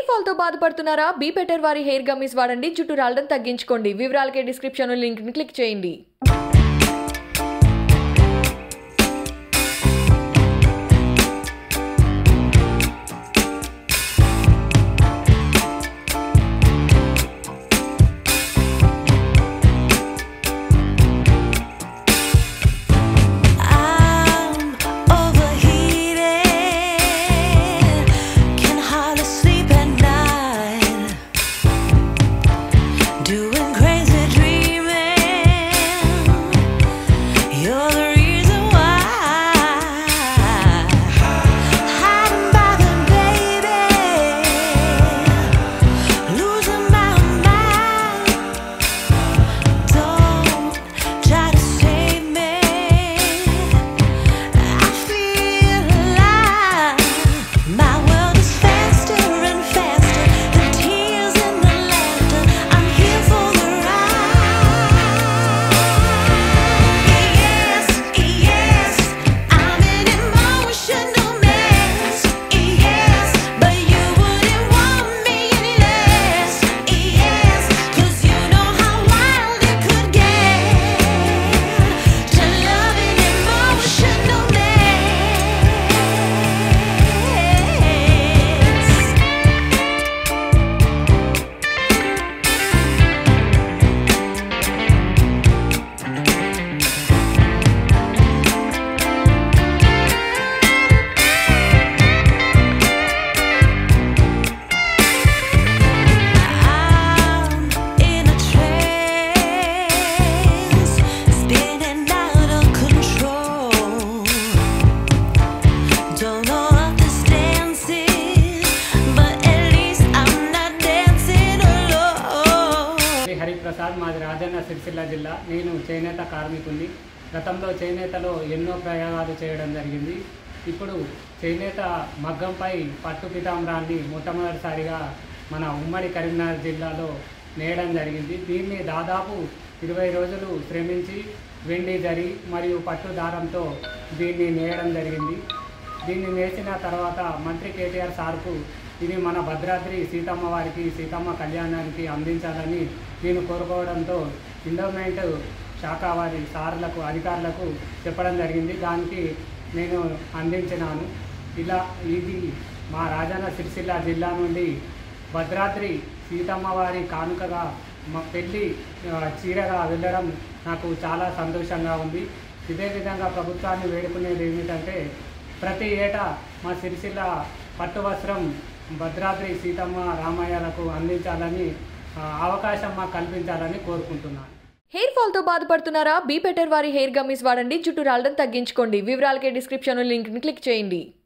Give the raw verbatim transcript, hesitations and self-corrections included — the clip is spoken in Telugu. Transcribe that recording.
హెయిర్ ఫాల్ తో బాధపడుతున్నారా? బీ బెటర్ వారి హెయిర్ గమ్మీస్ వాడండి, జుట్టు రాలడం తగ్గించుకోండి. వివరాలకే డిస్క్రిప్షన్ లో లింక్ ని క్లిక్ చేయండి. మాది రాజన్న సిరిసిల్ల జిల్లా. నేను చేనేత కార్మికుని. గతంలో చేనేతలో ఎన్నో ప్రయోగాలు చేయడం జరిగింది. ఇప్పుడు చేనేత మగ్గంపై పట్టు పితాంబరాన్ని మొట్టమొదటిసారిగా మన ఉమ్మడి కరీంనగర్ జిల్లాలో నేయడం జరిగింది. దీన్ని దాదాపు ఇరవై రోజులు శ్రమించి వెండి జరి మరియు పట్టు దారంతో దీన్ని నేయడం జరిగింది. దీన్ని నేసిన తర్వాత మంత్రి కేటీఆర్ సార్కు ఇది మన భద్రాద్రి సీతమ్మ వారికి సీతమ్మ కళ్యాణానికి అందించాలని నేను కోరుకోవడంతో ఎండోమెంట్ శాఖ వారి సార్లకు అధికారులకు చెప్పడం జరిగింది. దానికి నేను అందించినాను. ఇలా ఇది మా రాజన్న సిరిసిల్ల జిల్లా నుండి భద్రాద్రి సీతమ్మ వారి కానుకగా మా పెళ్ళి చీరగా వెళ్ళడం నాకు చాలా సంతోషంగా ఉంది. ఇదే విధంగా ప్రభుత్వాన్ని వేడుకునేది ఏమిటంటే ప్రతి ఏటా మా సిరిసిల్ల పట్టు వస్త్రం భద్రాద్రి సీతమ్మ రామయ్యలకు అందించాలని అవకాశం మాకు కల్పించాలని కోరుకుంటున్నాను. హెయిర్ ఫాల్ తో బాధపడుతున్నారా? బీ బెటర్ వారి హెయిర్ గమ్మీస్ వాడండి, జుట్టు రాలడం తగ్గించుకోండి. వివరాలకే డిస్క్రిప్షన్ లో లింక్ ని క్లిక్ చేయండి.